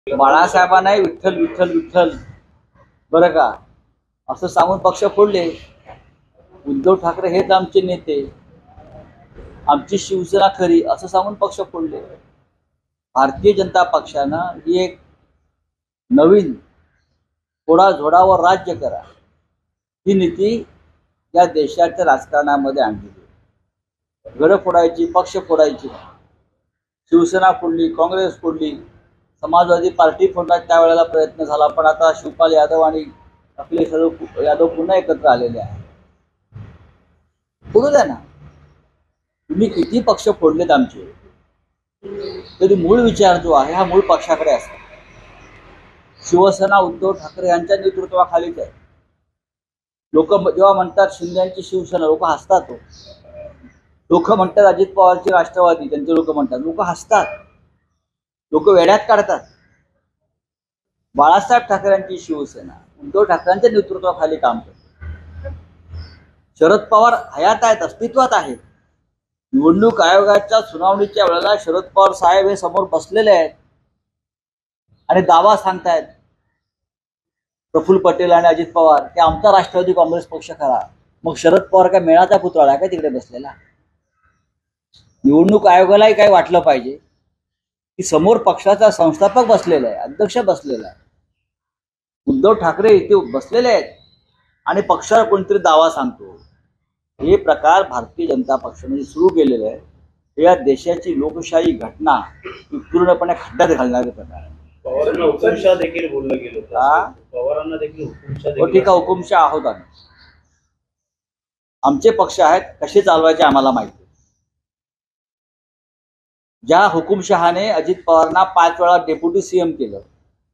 बाळासाहेबांनाही विठ्ठल विठ्ठल विठ्ठल बरं का असं सांगून पक्ष फोडले. उद्धव ठाकरे हेच आमचे नेते, आमची शिवसेना खरी असं सांगून पक्ष फोडले. भारतीय जनता पक्षानं ही एक नवीन फोडाझोडावर राज्य करा ही नीती या देशाच्या राजकारणामध्ये आणली. घरं फोडायची, पक्ष फोडायची, शिवसेना फोडली, काँग्रेस फोडली, समाजवादी पार्टी फोडण्याचा त्यावेळेला प्रयत्न झाला. पण आता शिवपाल यादव आणि अखिलेश यादव पुन्हा एकत्र आलेले आहेत. फोडू द्या ना, तुम्ही किती पक्ष फोडलेत आमचे, तरी मूळ विचार जो आहे हा मूळ पक्षाकडे असतो. शिवसेना उद्धव ठाकरे यांच्या नेतृत्वाखालीच आहे. लोक जेव्हा म्हणतात शिंदेची शिवसेना, लोक हसतात. लोक म्हणतात अजित पवारची राष्ट्रवादी, त्यांचे लोक म्हणतात, लोक हसतात, लोक वेड्यात काढतात. बाळासाहेब ठाकरेंची शिवसेना उद्धव ठाकरेंच्या नेतृत्वाखाली काम करते. शरद पवार हयात आहेत, अस्तित्वात आहेत. निवडणूक आयोगाच्या सुनावणीच्या वेळेला शरद पवार साहेब हे समोर बसलेले आहेत आणि दावा सांगतायत प्रफुल्ल पटेल आणि अजित पवार की आमचा राष्ट्रवादी काँग्रेस पक्ष करा. मग शरद पवार काय मेळाचा पुतळा काय तिकडे बसलेला? निवडणूक आयोगालाही काय वाटलं पाहिजे की समोर पक्षाचा संस्थापक बसलेला आहे, अध्यक्ष बसलेला आहे, उद्धव ठाकरे इथे बसलेले आहेत आणि पक्षाला कोणतरी दावा सांगतो. हे प्रकार भारतीय जनता पक्षाने सुरू केलेले आहे. हे या देशाची लोकशाही घटना पूर्णपणे खड्ड्यात घालणारे प्रकार आहे. पवारांना हुकुमशाह देखील बोललं गेलं होतं. पवारांना देखील हुकुमशाह ठीक आहे, हुकुमशाह आहोत आम्ही. आमचे पक्ष आहेत, कसे चालवायचे आम्हाला माहिती. ज्या हुकुमशहाने अजित पवारांना 5 वेळा डेप्युटी सीएम केलं,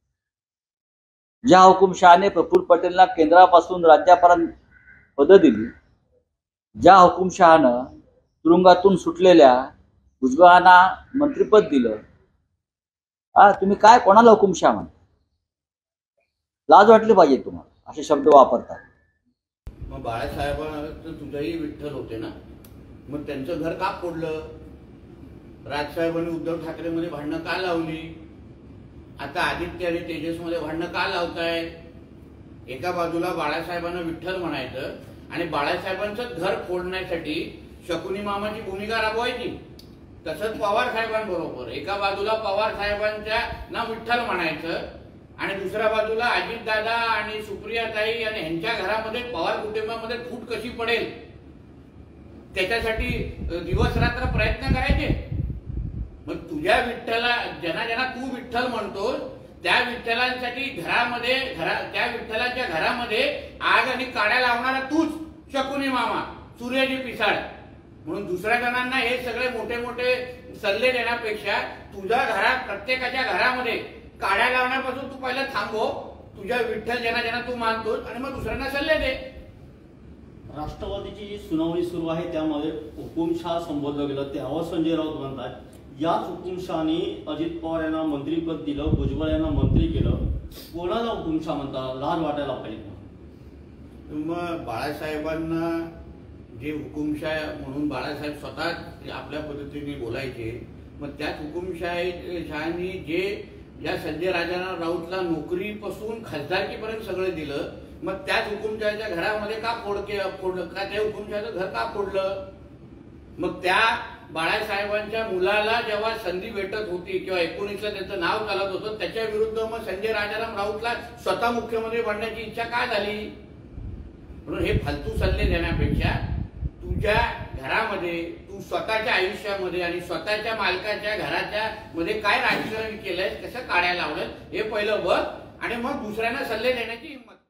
ज्या हुकुमशहाने प्रफुल्ल पटेलला केंद्रापासून राज्यापर्यंत पद दिली, ज्या हुकुमशहानं तुरुंगातून सुटलेल्या भुजबळांना मंत्रिपद दिलं, तुम्ही काय कोणाला हुकुमशहा म्हणता? लाज वाटली पाहिजे तुम्हाला असे शब्द वापरतात. मग बाळासाहेबांचं तुझंही विठ्ठल होते ना, मग त्यांचं घर का फोडलं? राजसाहेबांनी उद्धव ठाकरेमध्ये भांडणं का लावली? आता आदित्य आणि तेजसमध्ये भांडणं का लावताय? एका बाजूला बाळासाहेबांना विठ्ठल म्हणायचं आणि बाळासाहेबांचं घर फोडण्यासाठी शकुनी मामाची भूमिका राबवायची. तसंच पवार साहेबांबरोबर एका बाजूला पवार साहेबांच्या ना विठ्ठल म्हणायचं आणि दुसऱ्या बाजूला अजितदादा आणि सुप्रियाताई आणि ह्यांच्या घरामध्ये पवार कुटुंबामध्ये फूट कशी पडेल त्याच्यासाठी दिवस रात्र प्रयत्न करायचे. मग तुझ्या विठ्ठला ज्यांना तू विठ्ठल म्हणतो त्या विठ्ठलांसाठी त्या विठ्ठलाच्या घरामध्ये आग आणि काड्या लावणारा तूच शकुनी मामा, सूर्याजी पिसाळ. म्हणून दुसऱ्या जणांना हे सगळे मोठे मोठे सल्ले देण्यापेक्षा तुझ्या घरात प्रत्येकाच्या घरामध्ये काड्या लावण्यापासून तू पहिलं थांबव. तुझ्या विठ्ठल ज्यांना तू मानतोस आणि मग दुसऱ्यांना सल्ले दे. राष्ट्रवादीची जी सुनावणी सुरू आहे त्यामध्ये हुकुमशाह संबोधलं गेलं. त्यावर संजय राऊत म्हणतात याच हुकुमशहाने अजित पवार यांना मंत्रीपद दिलं, भुजबळ यांना मंत्री केलं. कोणाला हुकुमशाह म्हणतात? लाज वाटायला पाहिजे. मग बाळासाहेबांना जे हुकुमशाह म्हणून बाळासाहेब स्वतः आपल्या पद्धतीने बोलायचे, मग त्याच हुकुमशाहीने जे या संजय राऊतला नोकरीपासून खासदारकीपर्यंत सगळं दिलं, मग त्याच हुकुमशाहीच्या घरामध्ये का फोडलं का? त्या हुकुमशाहीचं घर का फोडलं? मग त्या बाळासाहेबांच्या मुलाला जेव्हा संधी भेटत होती किंवा 19ला त्यांचं नाव चालत होतं त्याच्या विरुद्ध मग संजय राऊतला स्वतः मुख्यमंत्री बनण्याची इच्छा का झाली? म्हणून हे फालतू सल्ले देण्यापेक्षा तुझ्या घरामध्ये तू स्वतःच्या आयुष्यामध्ये आणि स्वतःच्या मालकाच्या घराच्या मध्ये काय राजकारण केलंय, कसं काड्या लावलं हे पहिलं बघ आणि मग दुसऱ्यांना सल्ले देण्याची हिंमत.